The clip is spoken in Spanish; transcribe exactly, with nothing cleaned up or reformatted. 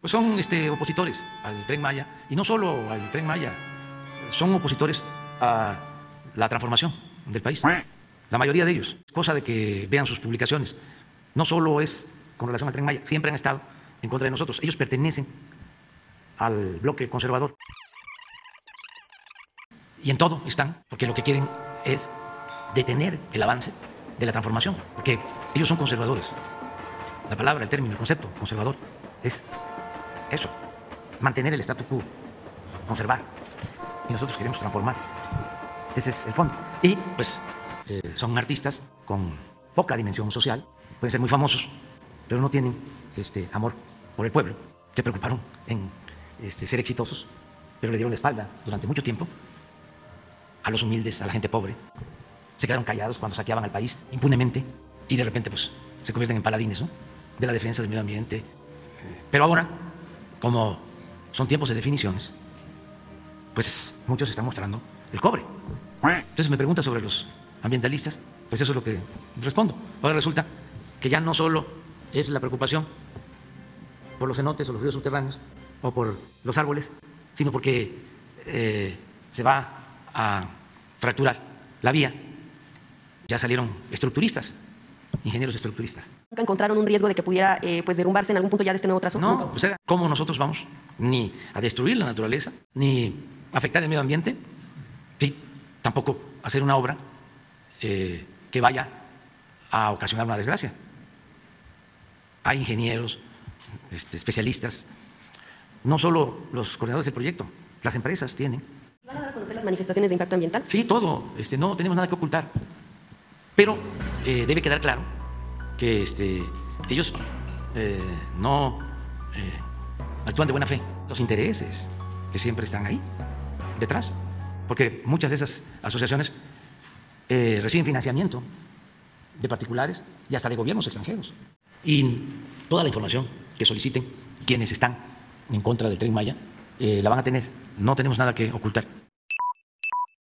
pues son este, opositores al Tren Maya, y no solo al Tren Maya, son opositores a la transformación del país. La mayoría de ellos, cosa de que vean sus publicaciones, no solo es con relación al Tren Maya, siempre han estado en contra de nosotros. Ellos pertenecen al bloque conservador. Y en todo están, porque lo que quieren es detener el avance de la transformación, porque ellos son conservadores. La palabra, el término, el concepto conservador es eso, mantener el statu quo, conservar. Y nosotros queremos transformar. Ese es el fondo. Y pues eh, son artistas con poca dimensión social, pueden ser muy famosos, pero no tienen este, amor por el pueblo. Se preocuparon en este, ser exitosos, pero le dieron la espalda durante mucho tiempo a los humildes, a la gente pobre. Se quedaron callados cuando saqueaban al país impunemente y de repente pues se convierten en paladines, ¿no?, de la defensa del medio ambiente. Pero ahora, como son tiempos de definiciones, pues muchos están mostrando el cobre. Entonces me pregunta sobre los ambientalistas, pues eso es lo que respondo. Ahora resulta que ya no solo es la preocupación por los cenotes o los ríos subterráneos o por los árboles, sino porque eh, se va a fracturar la vía. Ya salieron estructuristas, ingenieros estructuristas. ¿Nunca encontraron un riesgo de que pudiera eh, pues derrumbarse en algún punto ya de este nuevo trazo? No, pues era cómo nosotros vamos ni a destruir la naturaleza, ni afectar el medio ambiente, y tampoco hacer una obra eh, que vaya a ocasionar una desgracia. Hay ingenieros, este, especialistas, no solo los coordinadores del proyecto, las empresas tienen. ¿Van a dar a conocer las manifestaciones de impacto ambiental? Sí, todo, este, no tenemos nada que ocultar, pero eh, debe quedar claro que este, ellos eh, no eh, actúan de buena fe. Los intereses que siempre están ahí, detrás, porque muchas de esas asociaciones eh, reciben financiamiento de particulares y hasta de gobiernos extranjeros. Y toda la información que soliciten quienes están en contra del Tren Maya eh, la van a tener. No tenemos nada que ocultar.